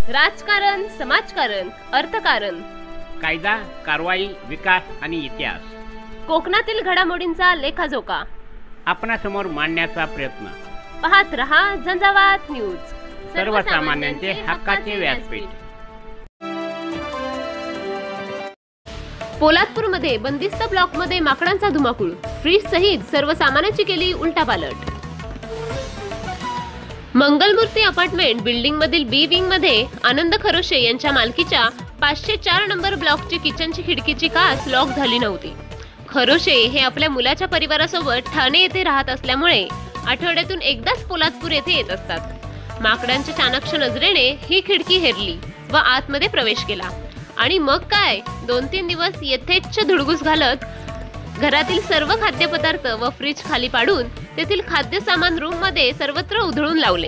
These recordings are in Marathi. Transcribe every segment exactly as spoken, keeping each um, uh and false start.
राजकारण, समाजकारण, अर्थकारण, कायदा, कारवाई, विकास आणि इतिहास, कोकणातील घडामोडींचा लेखाजोखा आपणासमोर मांडण्याचा प्रयत्न. पाहत रहा झंझावात न्यूज, सर्वसामान्यांचे हक्काचे व्यासपीठ. पोलादपूरमध्ये बंदिस्त ब्लॉकमध्ये माकडांचा धुमाकूळ, फ्रीज सहित सर्व सामानाची केली उलटापालट. मंगलमूर्ती अपार्टमेंट बिल्डिंग मधील बी विंग मध्ये आनंद खरोशे यांच्या मालकीच्या पाचशे चार नंबर ब्लॉकची किचनची खिडकीची काच लॉक झाली नव्हती. खरोशे हे आपल्या मुलाच्या परिवारासोबत ठाणे येथे राहत असल्यामुळे आठवड्यातून एकदाच पोलादपूर येथे येत असतात. माकडांच्या चाणक्य नजरेने ही खिडकी हेरली व आतमध्ये प्रवेश केला आणि मग काय, दोन तीन दिवस यथेच्छ धुडगूस घालत घरातील सर्व खाद्यपदार्थ व फ्रीज खाली पाडून तेथील खाद्य सामान रूम मध्ये सर्वत्र उधळून लावले.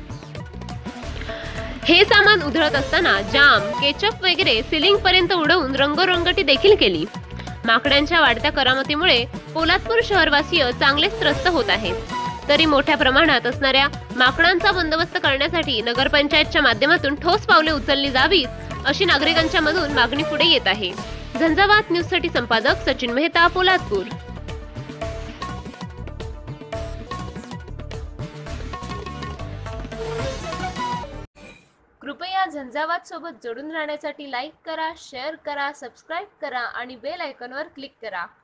हे सामान उधळत असताना जाम, केचप वगैरे सिलिंग पर्यंत उडवून रंगरंगटी देखील केली. माकडांच्या वाढत्या करामतीमुळे पोलादपूर शहरवासीय चांगलेच त्रस्त होत आहेत. तरी मोठ्या प्रमाणात असणाऱ्या माकडांचा बंदोबस्त करण्यासाठी नगरपंचायतच्या माध्यमातून ठोस पावले उचलली जावीत अशी नागरिकांच्या मधून मागणी पुढे येत आहे. झंझावात न्यूज साठी संपादक सचिन मेहता, पोलादपूर. कृपया झंझावात सोबत जोडून राहण्यासाठी लाईक करा, शेअर करा, सबस्क्राईब करा आणि बेल आयकॉनवर क्लिक करा.